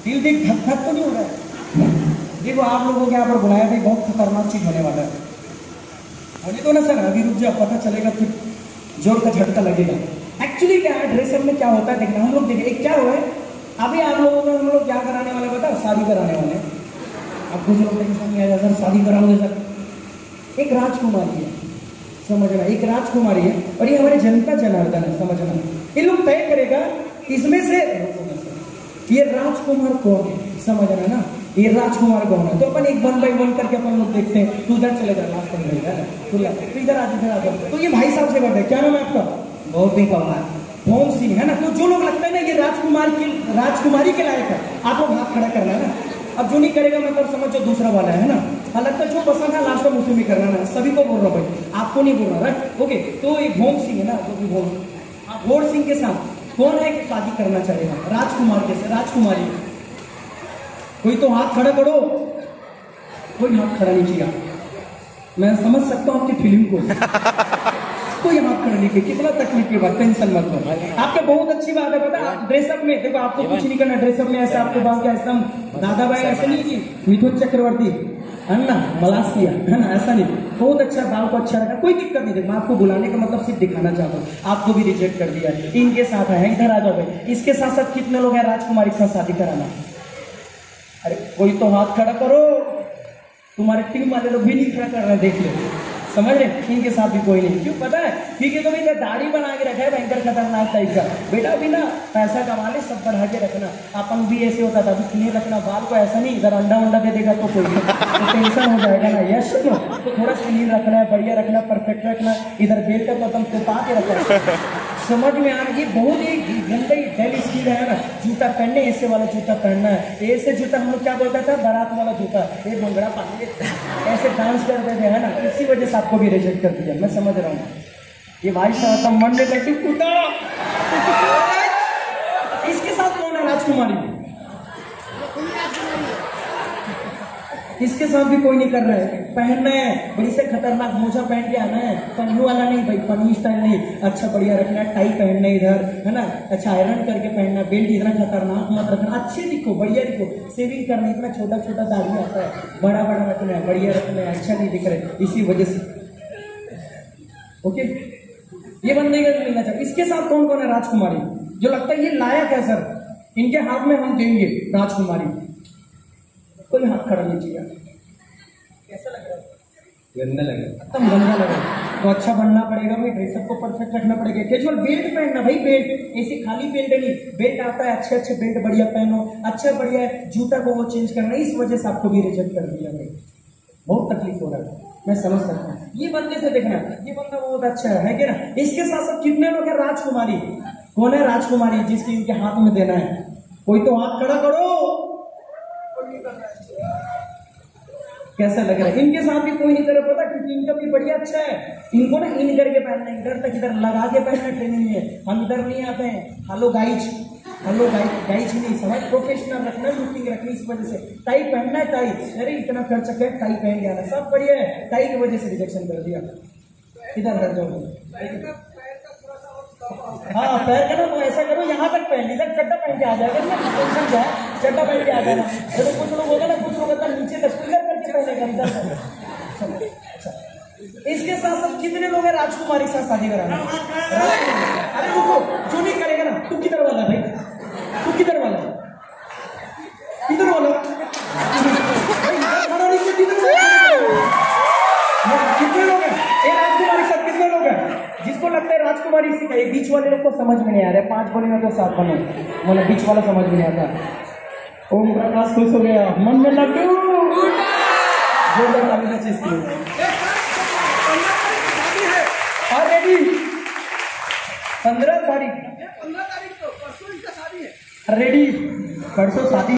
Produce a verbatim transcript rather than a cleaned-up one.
दिल देख धक धक तो नहीं हो रहा है? देखो आप लोगों को यहाँ पर बुलाया भाई, बहुत खतरनाक चीज होने वाला है। होने तो ना सर, अभी रुक जाओ, पता चलेगा फिर जोर का झटका लगेगा। एक्चुअली क्या है, ड्रेसअप में क्या होता है देखना, हम लोग देखें एक क्या हुआ है अभी आप लोगों को, हम लोग क्या कराने वाले बता, शादी कराने वाले। अब कुछ लोग नहीं आया सर शादी कराओगे सर। एक राजकुमारी है, समझना, एक राजकुमारी है और ये हमारे जनता जनार्दन है, समझना। ये लोग तय करेगा इसमें से ये राजकुमार कौन है, समझना ना, ये राजकुमार कौन है। तो अपन एक वन बाई वन करके अपन लोग देखते हैं। तू उधर चले जा, लास्ट में रहेगा ना, तू इधर आ, इधर आ जाओ। तो ये भाई साहब से करते हैं, क्या नाम है आपका? बहुत ही कमाल, भोम सिंह है ना। तो जो लोग लगता है ना ये राजकुमार की राजकुमारी के लायक है, आप लोग हाथ खड़ा करना है ना। अब जो नहीं करेगा मतलब समझो दूसरा वाला है ना। हालांकि जो पसंद है लास्ट में उसी में करना ना, सभी को बोल रहा हूँ भाई, आपको नहीं बोल रहा, राइट? ओके, तो ये भोम सिंह है ना, जो भी भोम भोर सिंह के साथ कौन है शादी करना चाहेगा राजकुमार के से, राजकुमारी? कोई तो हाथ खड़ा करो। कोई हाथ खड़ा नहीं किया, मैं समझ सकता हूँ आपकी फीलिंग को। कोई हाथ खड़ा नहीं किया, कितना तकलीफ की बात, टेंशन मत लो। आपके बहुत अच्छी बात है, पता ड्रेसअप में देखो, आपको कुछ नहीं करना ड्रेसअप में। ऐसा आपको बात क्या एकदम दादा भाई ऐसे नहीं की मिथुन चक्रवर्ती अन्ना मलास किया है ना, ऐसा नहीं। बहुत अच्छा, बाल को अच्छा रखा, कोई दिक्कत नहीं। मैं आपको बुलाने का मतलब सिर्फ दिखाना चाहता हूँ, आपको भी रिजेक्ट कर दिया। इनके साथ है, इधर आ जाओ भाई। इसके साथ साथ कितने लोग हैं राजकुमारी के साथ शादी कराना? अरे कोई तो हाथ खड़ा करो। तुम्हारे टीम वाले लोग भी नहीं खड़ा कर रहे हैं, देख लो, समझ रहे? इनके साथ भी कोई नहीं, क्यों पता है? ठीक है, तो भाई दाढ़ी बना के रखा है भयंकर खतरनाक टाइप का। बेटा अभी ना पैसा कमा ले, सब बढ़ा के रखना। अपन भी ऐसे होता था, अभी क्लीन रखना बाल को, ऐसा नहीं इधर अंडा वंडा दे देगा तो कोई तो टेंशन हो जाएगा ना। यश क्यों, तो थोड़ा क्लीन रखना है, बढ़िया रखना, परफेक्ट रखना। इधर बेल का कदम तो पा के रखना, समझ में आ रहा है? ये बहुत ही गंदी डेली स्किल है ना। जूता पहनने ऐसे वाला जूता पहनना है, ऐसे जूता हम लोग क्या बोलता था, बारात वाला जूता, ये भंगड़ा पानी ऐसे डांस करते थे है ना। इसी वजह से आपको भी रिजेक्ट कर दिया, मैं समझ रहा हूँ। ये भाई साहब मन में लड्डू फूटा। इसके साथ कौन है राजकुमारी? इसके साथ भी कोई नहीं कर रहा है। पहनना है बड़ी से खतरनाक मोजा पहन के आना है, पन्नू वाला नहीं भाई, पन्नू स्टाइल नहीं, अच्छा बढ़िया रखना है। टाई पहनना है इधर है ना, अच्छा आयरन करके पहनना। बेल्ट इतना खतरनाक मत रखना, अच्छे दिखो, बढ़िया दिखो। सेविंग करना, इतना छोटा छोटा दाढ़ी आता है, बड़ा बड़ा रखना है, बढ़िया रखना है, अच्छा नहीं दिख रहा। इसी वजह से ओके, ये बंदे का मिलना चाहिए। इसके साथ कौन कौन है राजकुमारी जो लगता है ये लायक है सर, इनके हाथ में हम देंगे राजकुमारी? कोई हाथ खड़ा नहीं किया। कैसा लग रहा है? गंदा लग रहा है, एकदम गंदा लग रहा है। तो अच्छा बनना पड़ेगा भाई, ड्रेसअप को परफेक्ट रखना पड़ेगा। कैजुअल बेल्ट पहनना भाई, बेल्ट ऐसे खाली बेल्ट नहीं, बेल्ट आता है, अच्छे अच्छे बेल्ट बढ़िया पहनो, अच्छा बढ़िया जूता को वो चेंज करना। इस वजह से आपको भी रिजेक्ट कर दिया भाई, बहुत तकलीफ हो रहा है, मैं समझ सकता हूँ। ये बंदे से देखना, ये बंदा बहुत अच्छा है, है क्या ना? इसके साथ साथ कितने लोग हैं राजकुमारी? कौन है राजकुमारी जिसके इनके हाथ में देना है? कोई तो हाथ खड़ा करो। कैसा लग रहा है? इनके साथ भी कोई नहीं कर पता, क्योंकि इनका भी बढ़िया अच्छा है। इनको ना इन करके पहनना, इधर तक इधर लगा के पहनना ट्रेनिंग में। हम इधर नहीं आते हैं, hello guys, hello guys, guys नहीं समझ, प्रोफेशनल रखना, लुकिंग रखनी। इस वजह से टाई पहनना है, टाई, अरे इतना खर्च है, टाई पहन के आना, सब बढ़िया है। टाई की वजह से रिजेक्शन कर दिया। इधर रख जाओ। हाँ पैर का ना तो ऐसा करो, यहाँ तक पहन, इधर चड्डा पहन के आ जाएगा, टेंशन क्या है, चड्डा पहन के आ जाएगा। तो कुछ लोग होगा ना, कुछ लोग होता नीचे तक इधर करके पहनेगा, इधर। इसके साथ साथ कितने लोग हैं राजकुमारी के साथ शादी कराना? अरे रुको, जो नहीं करेगा ना, तू किधर वाला भाई, तू किधर वाला, किधर वाला कितने लोग हैं राजकुमारी के साथ? कितने लोग हैं जिसको लगता है राजकुमारी इसी का? ये बीच वाले लोग को समझ में नहीं आ रहा है, पांच बोलेगा तो सात बनो, मतलब बीच वाला समझ में नहीं आता। ओम प्रकाश खुश हो गया, मन में लड्डू चीज की रेडी। पंद्रह तारीख, पंद्रह तारीख तो परसों इसका शादी है, रेडी परसों शादी।